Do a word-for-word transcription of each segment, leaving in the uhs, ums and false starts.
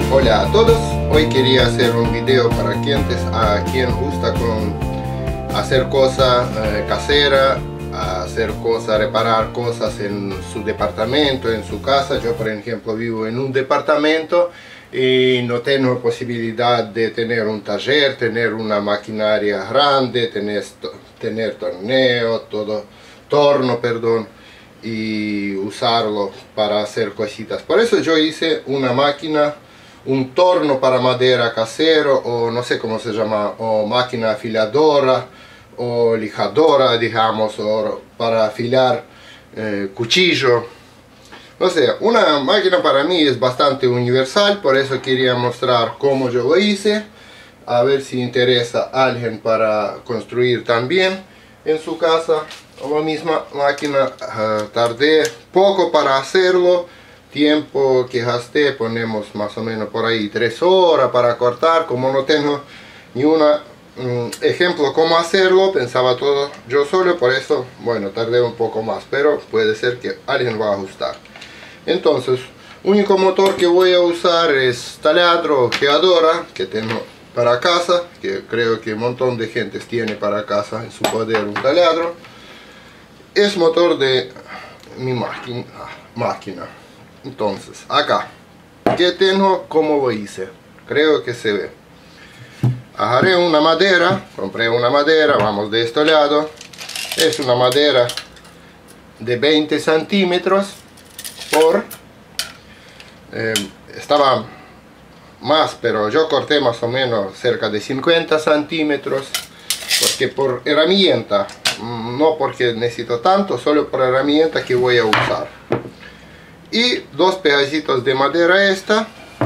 Hola a todos, hoy quería hacer un video para quienes, a quien gusta con hacer cosas eh, caseras, hacer cosas, reparar cosas en su departamento, en su casa. Yo por ejemplo vivo en un departamento y no tengo posibilidad de tener un taller, tener una maquinaria grande, tener, tener torneo, todo, torno, perdón, y usarlo para hacer cositas. Por eso yo hice una máquina, un torno para madera casero, o no sé cómo se llama, o máquina afiladora o lijadora, digamos, o para afilar eh, cuchillo. O sea, una máquina para mí es bastante universal, por eso quería mostrar cómo yo lo hice, a ver si interesa a alguien para construir también en su casa. La misma máquina, uh, tardé poco para hacerlo, tiempo que gasté, ponemos más o menos por ahí tres horas para cortar. Como no tengo ni un um, ejemplo cómo hacerlo, pensaba todo yo solo, por eso, bueno, tardé un poco más, pero puede ser que alguien va a ajustar. Entonces, único motor que voy a usar es taladro o ojeadora, que tengo para casa, que creo que un montón de gente tiene para casa en su poder un taladro. Es motor de mi máquina, máquina. Entonces, acá, ¿qué tengo? ¿Cómo lo hice? Creo que se ve. Agarré una madera, compré una madera, vamos de este lado. Es una madera de veinte centímetros por... Eh, estaba más, pero yo corté más o menos cerca de cincuenta centímetros, porque por herramienta, no porque necesito tanto, solo por herramienta que voy a usar. Y dos pedacitos de madera esta,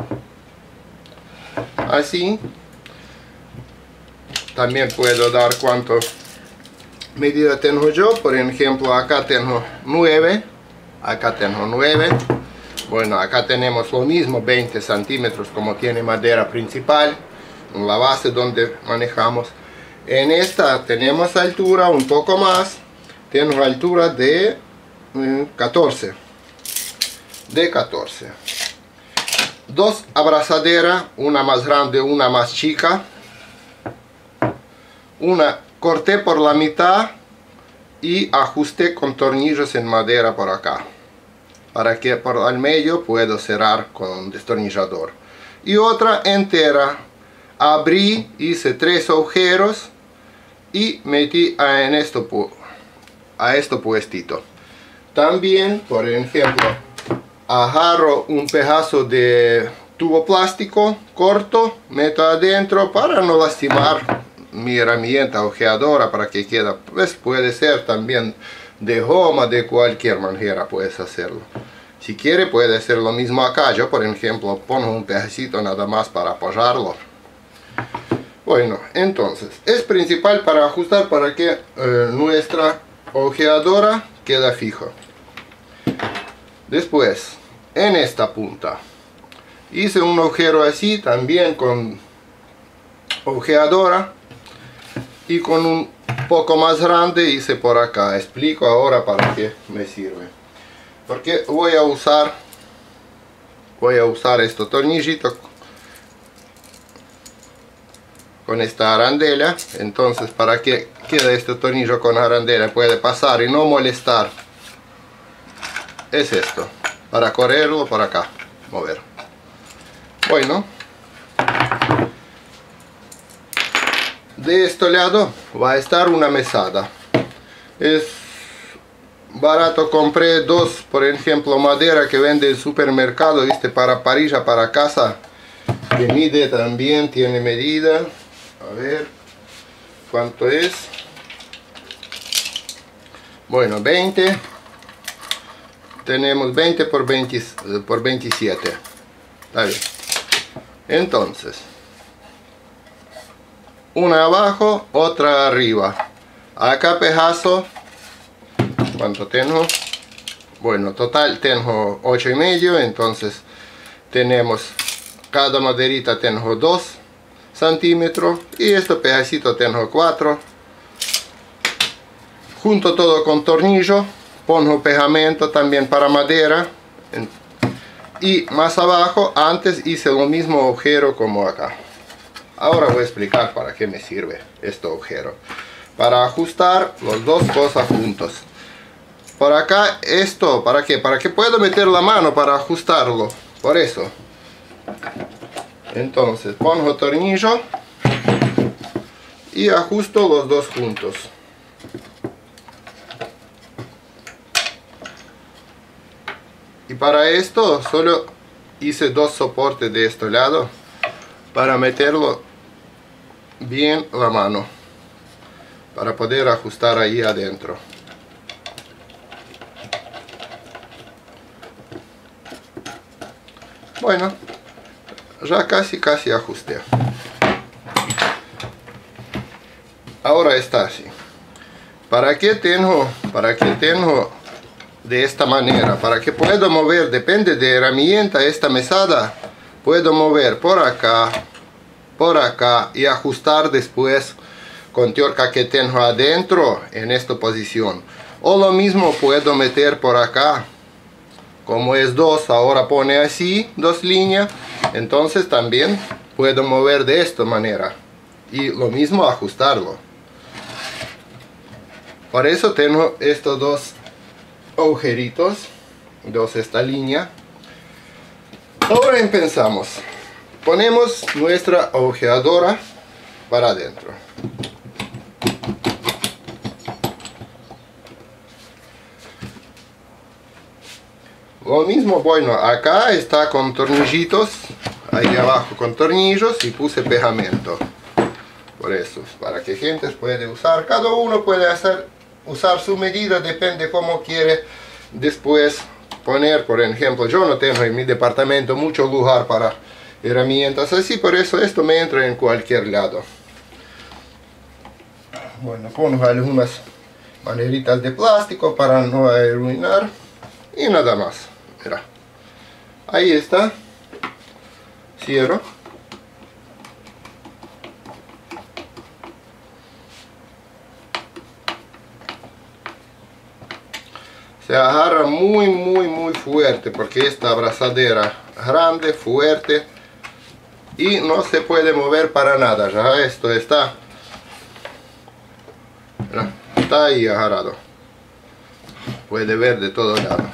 así. También puedo dar cuánto medida tengo yo. Por ejemplo, acá tengo nueve, acá tengo nueve. Bueno, acá tenemos lo mismo, veinte centímetros como tiene madera principal, en la base donde manejamos. En esta tenemos altura un poco más, tengo altura de eh, catorce. De catorce. Dos abrazaderas, una más grande, una más chica. Una corté por la mitad y ajusté con tornillos en madera por acá, para que por el medio puedo cerrar con destornillador. Y otra entera, abrí, hice tres agujeros y metí a, en esto, a esto puestito. También, por ejemplo, agarro un pedazo de tubo plástico corto, meto adentro para no lastimar mi herramienta ojeadora, para que quede, pues puede ser también de goma, de cualquier manera puedes hacerlo. Si quiere puede hacer lo mismo acá. Yo por ejemplo pongo un pedacito nada más para apoyarlo. Bueno, entonces es principal para ajustar, para que eh, nuestra ojeadora quede fijo. Después, en esta punta hice un agujero así también con ojeadora, y con un poco más grande hice por acá. Explico ahora para qué me sirve. Porque voy a usar voy a usar este tornillito con esta arandela. Entonces, para que quede este tornillo con arandela, puede pasar y no molestar, es esto, para correrlo por acá, mover. Bueno, de este lado va a estar una mesada. Es barato, compré dos, por ejemplo, madera que vende el supermercado, viste, para parrilla, para casa, que mide también, tiene medida. A ver cuánto es. Bueno, veinte. Tenemos veinte por veinte por veintisiete. Está bien. Entonces, una abajo, otra arriba. Acá pedazo, ¿cuánto tengo? Bueno, total tengo ocho y medio. Entonces tenemos, cada maderita tengo dos centímetros y este pedacito tengo cuatro. Junto todo con tornillo, pongo pegamento también para madera y más abajo antes hice lo mismo agujero como acá. Ahora voy a explicar para qué me sirve este agujero. Para ajustar las dos cosas juntos. Por acá esto, ¿para qué? Para que pueda meter la mano para ajustarlo. Por eso. Entonces pongo tornillo y ajusto los dos juntos. Y para esto solo hice dos soportes de este lado para meterlo bien la mano, para poder ajustar ahí adentro. Bueno, ya casi casi ajusté. Ahora está así. ¿Para qué tengo? Para que tengo de esta manera, para que pueda mover, depende de herramienta, esta mesada puedo mover por acá, por acá y ajustar después con tuerca que tengo adentro en esta posición. O lo mismo puedo meter por acá, como es dos, ahora pone así dos líneas, entonces también puedo mover de esta manera y lo mismo ajustarlo. Por eso tengo estos dos agujeritos, dos esta línea. Ahora empezamos. Ponemos nuestra agujeadora para adentro. Lo mismo, bueno, acá está con tornillitos, ahí abajo con tornillos y puse pegamento. Por eso, para que gente puede usar, cada uno puede hacer, usar su medida, depende cómo quiere después poner. Por ejemplo, yo no tengo en mi departamento mucho lugar para herramientas así, por eso esto me entra en cualquier lado. Bueno, pongo algunas maneritas de plástico para no arruinar y nada más. Mira, ahí está, cierro. Se agarra muy muy muy fuerte porque esta abrazadera grande, fuerte y no se puede mover para nada. Ya esto está, mira, está ahí agarrado, puede ver de todo lado.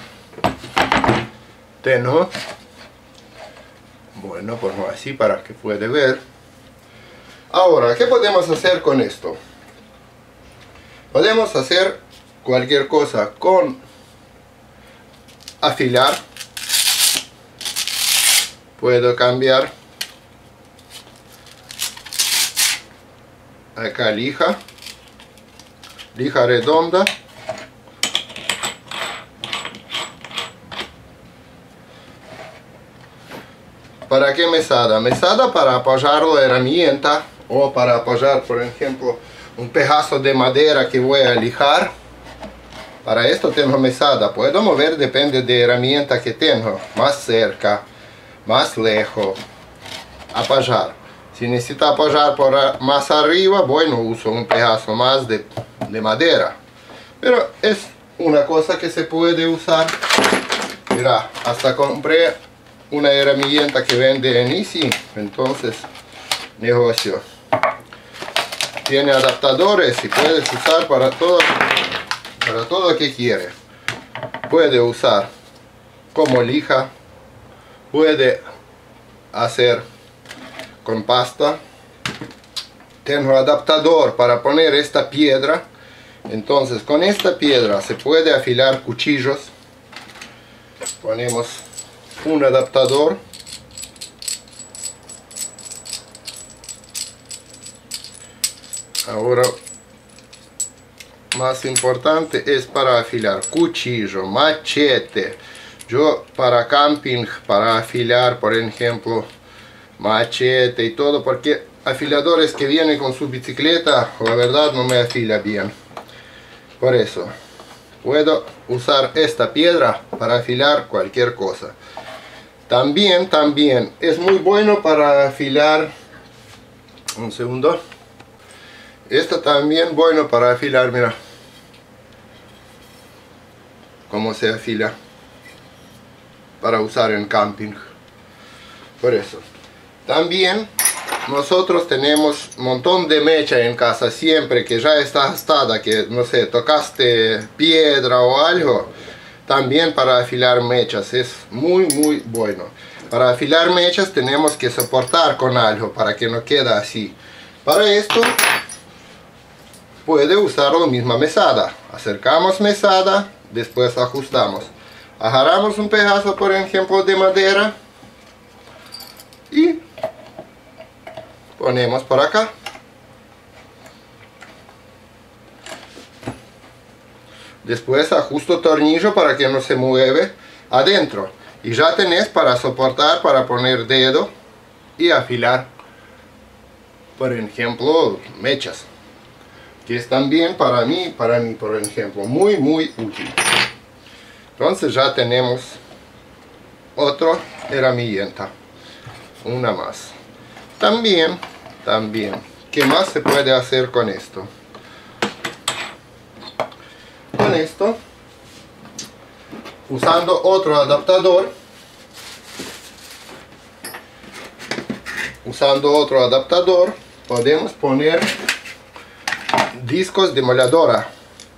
Tengo, bueno, pues así para que puede ver. Ahora, ¿qué podemos hacer con esto? Podemos hacer cualquier cosa con afilar. Puedo cambiar acá lija, lija redonda. ¿Para qué mesada? Mesada para apoyar la herramienta o para apoyar, por ejemplo, un pedazo de madera que voy a lijar. Para esto tengo mesada. Puedo mover, depende de herramienta que tengo. Más cerca, más lejos. Apoyar. Si necesito apoyar por más arriba, bueno, uso un pedazo más de, de madera. Pero es una cosa que se puede usar. Mira, hasta compré una herramienta que vende en Easy, entonces negocio. Tiene adaptadores y puedes usar para todo, para todo lo que quiere. Puede usar como lija, puede hacer con pasta. Tengo adaptador para poner esta piedra, entonces con esta piedra se puede afilar cuchillos. Ponemos un adaptador. Ahora, más importante es para afilar cuchillo, machete. Yo para camping, para afilar, por ejemplo, machete y todo, porque afiladores que vienen con su bicicleta, la verdad no me afila bien. Por eso, puedo usar esta piedra para afilar cualquier cosa. También, también es muy bueno para afilar, un segundo, esta también bueno para afilar, mira, cómo se afila. para usar en camping. Por eso. También nosotros tenemos un montón de mecha en casa, siempre que ya está gastada, que no sé, tocaste piedra o algo, también para afilar mechas es muy muy bueno. Para afilar mechas tenemos que soportar con algo para que no quede así. Para esto puede usar la misma mesada. Acercamos mesada, después ajustamos. Agarramos un pedazo, por ejemplo, de madera y ponemos por acá. Después ajusto tornillo para que no se mueve adentro. Y ya tenés para soportar, para poner dedo y afilar, por ejemplo, mechas. Que es también para mí, para mí, por ejemplo, muy, muy útil. Entonces ya tenemos otra herramienta. Una más. También, también, ¿qué más se puede hacer con esto? Con esto, usando otro adaptador, usando otro adaptador, podemos poner discos de moladora.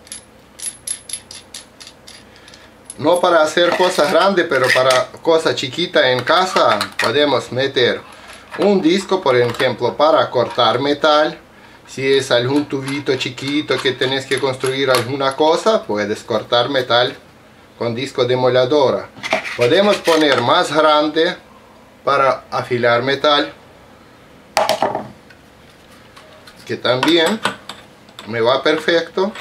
No para hacer cosas grandes, pero para cosas chiquitas en casa, podemos meter un disco, por ejemplo, para cortar metal. Si es algún tubito chiquito que tenés que construir alguna cosa, puedes cortar metal con disco de moladora. Podemos poner más grande para afilar metal, que también me va perfecto.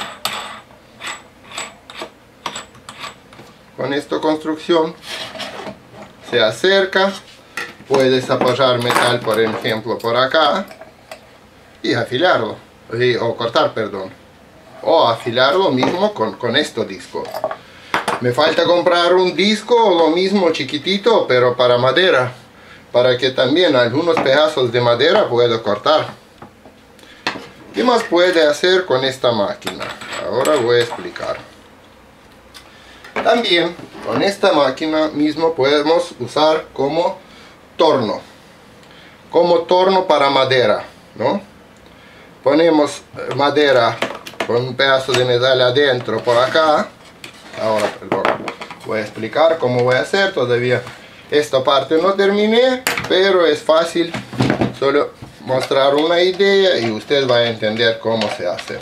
Con esta construcción se acerca, puedes apoyar metal, por ejemplo, por acá y afilarlo, o cortar, perdón, o afilarlo mismo con, con este disco. Me falta comprar un disco, lo mismo chiquitito, pero para madera, para que también algunos pedazos de madera pueda cortar. ¿Qué más puede hacer con esta máquina? Ahora voy a explicar. También con esta máquina mismo podemos usar como torno, como torno para madera, ¿no? Ponemos madera con un pedazo de metal adentro por acá. Ahora, perdón, voy a explicar cómo voy a hacer. Todavía esta parte no terminé, pero es fácil, solo mostrar una idea y usted va a entender cómo se hace.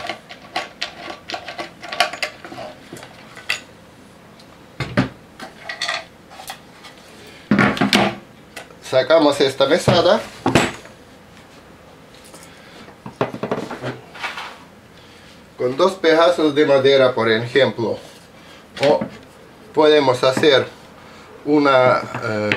Sacamos esta mesada. Con dos pedazos de madera, por ejemplo, o podemos hacer una eh,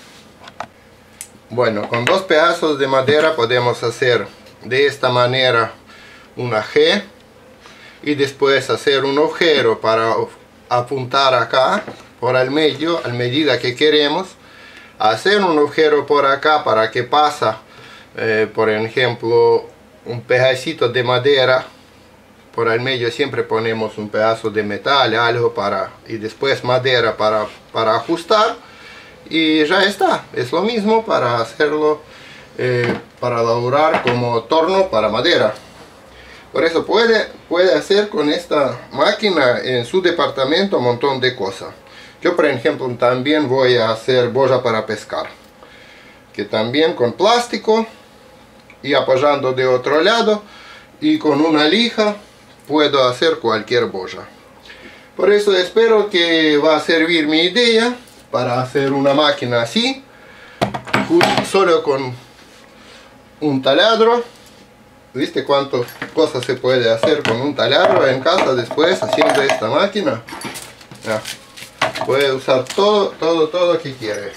bueno, con dos pedazos de madera podemos hacer de esta manera una G y después hacer un agujero para apuntar acá por el medio, a medida que queremos. Hacer un agujero por acá para que pasa, eh, por ejemplo, un pedacito de madera por el medio. Siempre ponemos un pedazo de metal, algo para, y después madera para, para ajustar, y ya está. Es lo mismo para hacerlo, eh, para laburar como torno para madera. Por eso puede, puede hacer con esta máquina en su departamento un montón de cosas. Yo, por ejemplo, también voy a hacer boya para pescar, que también con plástico y apoyando de otro lado y con una lija puedo hacer cualquier boya. Por eso espero que va a servir mi idea para hacer una máquina así, solo con un taladro. ¿Viste cuántas cosas se puede hacer con un taladro en casa después haciendo esta máquina? Ya. Puede usar todo, todo, todo que quiere.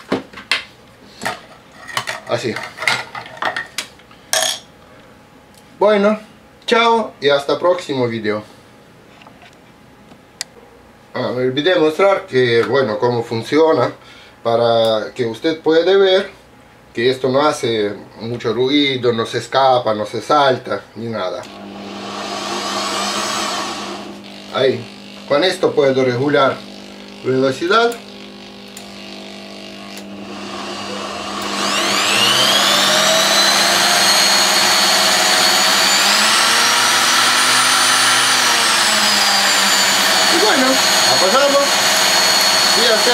Así. Bueno, chao y hasta el próximo video. Ah, me olvidé mostrar que, bueno, cómo funciona, para que usted pueda ver que esto no hace mucho ruido, no se escapa, no se salta, ni nada. Ahí. Con esto puedo regular velocidad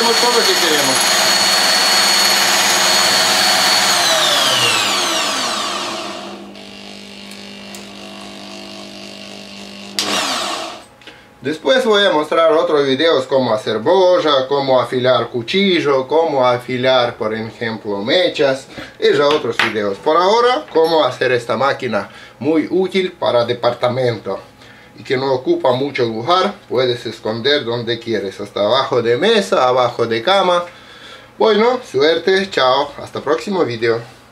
tenemos todo lo que queremos. Después voy a mostrar otros videos como hacer boya, cómo afilar cuchillo, cómo afilar por ejemplo mechas y ya otros videos. Por ahora, cómo hacer esta máquina muy útil para departamento y que no ocupa mucho lugar, puedes esconder donde quieres, hasta abajo de mesa, abajo de cama. Bueno, suerte, chao, hasta el próximo video.